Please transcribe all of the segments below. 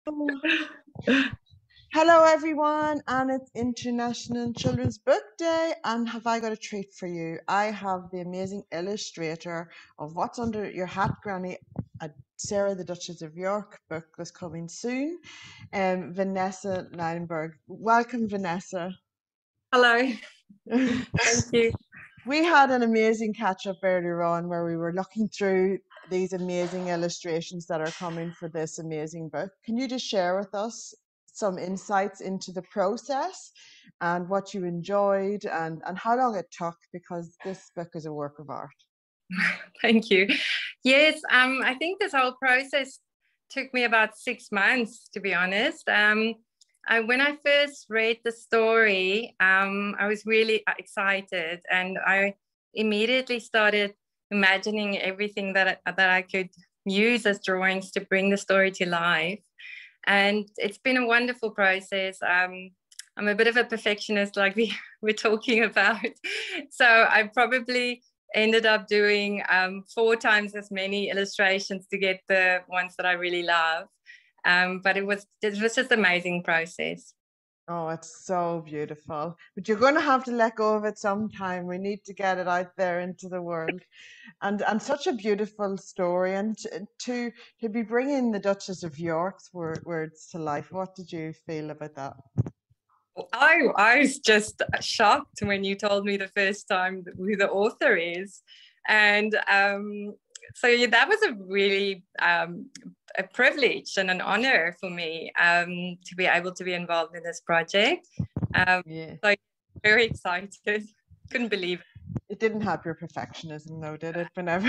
Hello, everyone, and it's International Children's Book Day. And have I got a treat for you? I have the amazing illustrator of What's Under Your Hat, Granny, a Sarah the Duchess of York book that's coming soon, Vanessa Liebenburg. Welcome, Vanessa. Hello, thank you. We had an amazing catch up earlier on where we were looking through these amazing illustrations that are coming for this amazing book. Can you just share with us some insights into the process and what you enjoyed and how long it took? Because this book is a work of art. Thank you. Yes, I think this whole process took me about 6 months, to be honest. When I first read the story, I was really excited, and I immediately started imagining everything that I could use as drawings to bring the story to life. And it's been a wonderful process. I'm a bit of a perfectionist, like we were talking about. So I probably ended up doing 4 times as many illustrations to get the ones that I really love. But it was just an amazing process. Oh, it's so beautiful. But you're going to have to let go of it sometime. We need to get it out there into the world. And such a beautiful story. And to be bringing the Duchess of York's words to life. What did you feel about that? I was just shocked when you told me the first time who the author is. And so yeah, that was a really a privilege and an honor for me to be able to be involved in this project. Yeah. So very excited. Couldn't believe It didn't have your perfectionism though, did it? Whenever.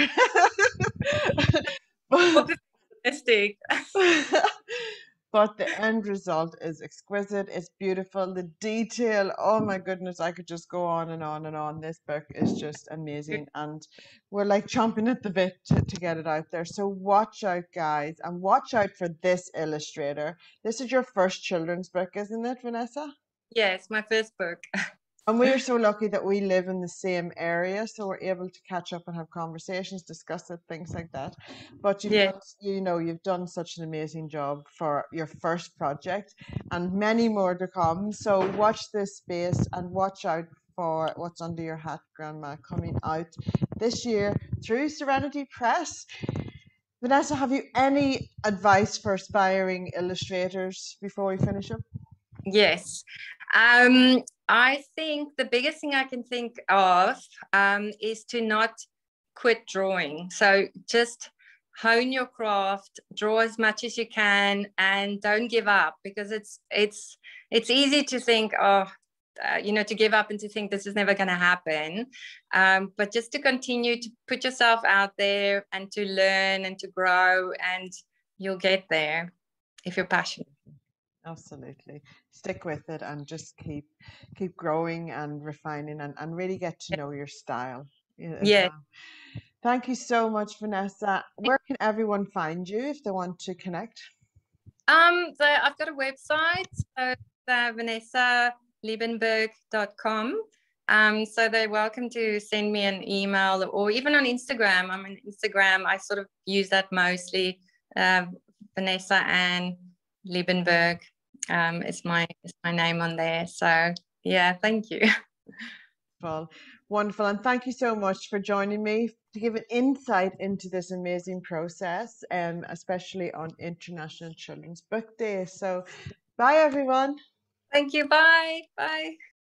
it. but, Optimistic. but the end result is exquisite. It's beautiful. The detail, oh my goodness, I could just go on and on and on. This book is just amazing. And we're like chomping at the bit to get it out there. So watch out, guys, and watch out for this illustrator. This is your first children's book, isn't it, Vanessa? Yes, my first book. And we are so lucky that we live in the same area, so we're able to catch up and have conversations, discuss it, things like that. But you've Yeah. done, you've done such an amazing job for your first project, and many more to come. So watch this space and watch out for What's Under Your Hat, Grandma, coming out this year through Serenity Press. Vanessa, have you any advice for aspiring illustrators before we finish up? Yes. I think the biggest thing I can think of is to not quit drawing. So just hone your craft, draw as much as you can, and don't give up, because it's easy to think, oh, to give up and to think this is never going to happen. But just to continue to put yourself out there and to learn and to grow, and you'll get there if you're passionate. Absolutely. Stick with it and just keep growing and refining and really get to know your style as Yeah. well. Thank you so much, Vanessa. Where can everyone find you if they want to connect? So I've got a website, so vanessa liebenburg.com. So they're welcome to send me an email, or even on Instagram. I'm on Instagram. I sort of use that mostly. Uh, Vanessa Ann Liebenburg is my name on there. So yeah, thank you. Wonderful, wonderful. And thank you so much for joining me to give an insight into this amazing process, and especially on International Children's Book Day. So bye, everyone. Thank you. Bye. Bye.